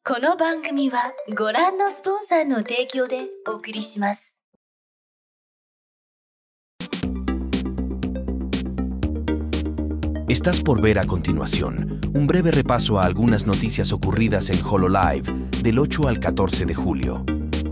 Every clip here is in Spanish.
この番組はご覧のスポンサーの提供でお送りします。 Estás por ver a continuación un breve repaso a algunas noticias ocurridas en HoloLive del 8 al 14 de julio.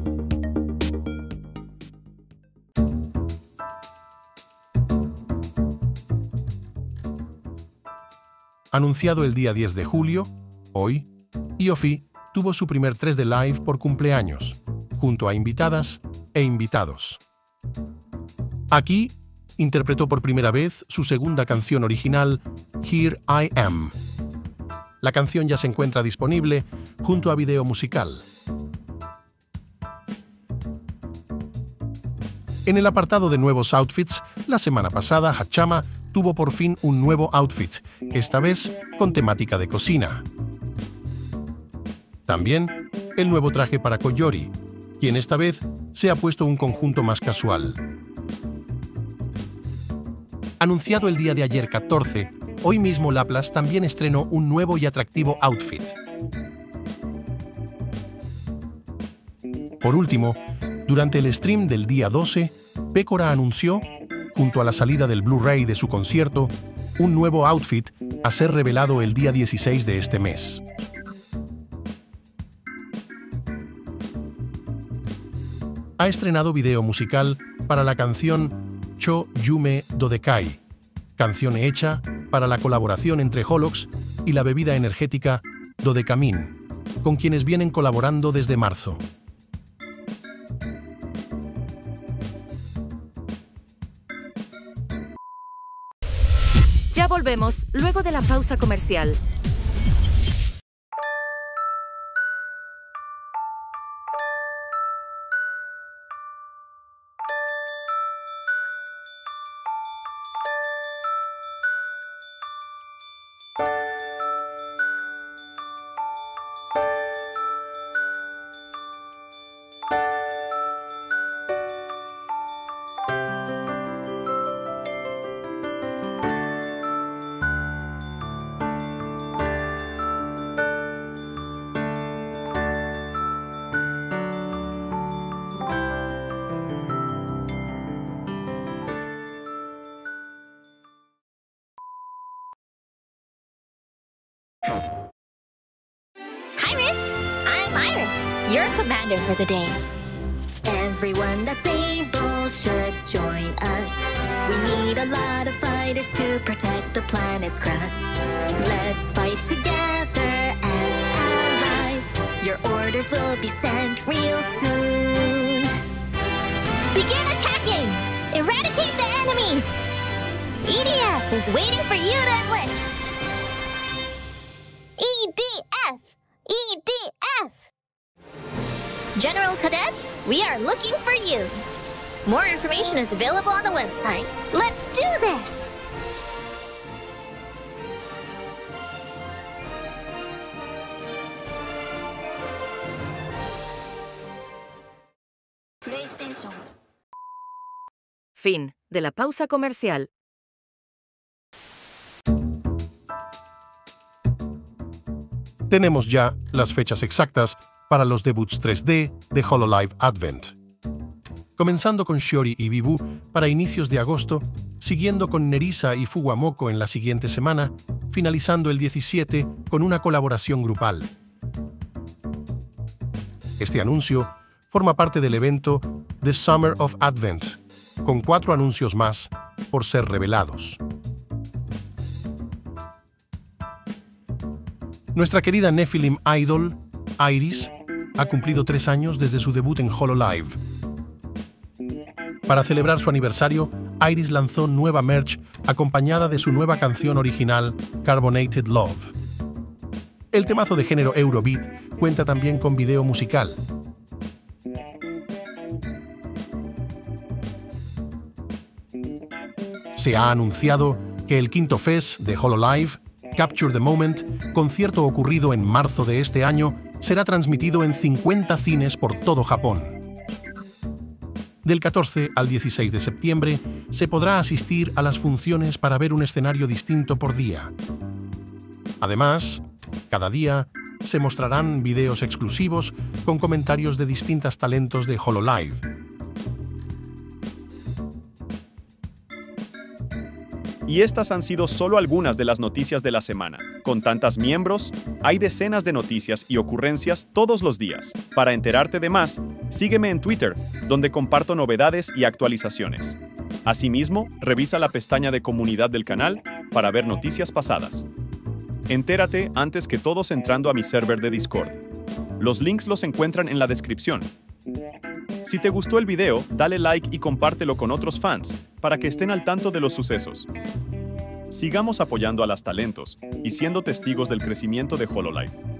Anunciado el día 10 de julio, hoy, Iofi tuvo su primer 3D Live por cumpleaños, junto a invitadas e invitados. Aquí, interpretó por primera vez su segunda canción original, Here I Am. La canción ya se encuentra disponible junto a video musical. En el apartado de nuevos outfits, la semana pasada Hachama tuvo por fin un nuevo outfit, esta vez con temática de cocina. También el nuevo traje para Koyori, quien esta vez se ha puesto un conjunto más casual. Anunciado el día de ayer 14, hoy mismo Laplace también estrenó un nuevo y atractivo outfit. Por último, durante el stream del día 12, Pécora anunció, junto a la salida del Blu-ray de su concierto, un nuevo outfit a ser revelado el día 16 de este mes. Ha estrenado video musical para la canción Cho Yume Dodekai, canción hecha para la colaboración entre Holox y la bebida energética Dodecamin, con quienes vienen colaborando desde marzo. Ya volvemos luego de la pausa comercial. Your commander for the day. Everyone that's able should join us. We need a lot of fighters to protect the planet's crust. Let's fight together as allies. Your orders will be sent real soon. Begin attacking! Eradicate the enemies! EDF is waiting for you to enlist. EDF! EDF! General Cadets, we are looking for you. More information is available on the website. Let's do this! PlayStation. Fin de la pausa comercial. Tenemos ya las fechas exactas para los debuts 3D de HoloLive Advent. Comenzando con Shiori y Bibu para inicios de agosto, siguiendo con Nerissa y Fuwamoko en la siguiente semana, finalizando el 17 con una colaboración grupal. Este anuncio forma parte del evento The Summer of Advent, con 4 anuncios más por ser revelados. Nuestra querida Nephilim Idol, Iris, ha cumplido 3 años desde su debut en HoloLive. Para celebrar su aniversario, Iris lanzó nueva merch acompañada de su nueva canción original, Carbonated Love. El temazo de género Eurobeat cuenta también con video musical. Se ha anunciado que el quinto FES de HoloLive, Capture the Moment, concierto ocurrido en marzo de este año, será transmitido en 50 cines por todo Japón. Del 14 al 16 de septiembre se podrá asistir a las funciones para ver un escenario distinto por día. Además, cada día se mostrarán videos exclusivos con comentarios de distintos talentos de HoloLive. Y estas han sido solo algunas de las noticias de la semana. Con tantos miembros, hay decenas de noticias y ocurrencias todos los días. Para enterarte de más, sígueme en Twitter, donde comparto novedades y actualizaciones. Asimismo, revisa la pestaña de comunidad del canal para ver noticias pasadas. Entérate antes que todos entrando a mi server de Discord. Los links los encuentran en la descripción. Si te gustó el video, dale like y compártelo con otros fans para que estén al tanto de los sucesos. Sigamos apoyando a los talentos y siendo testigos del crecimiento de HoloLive.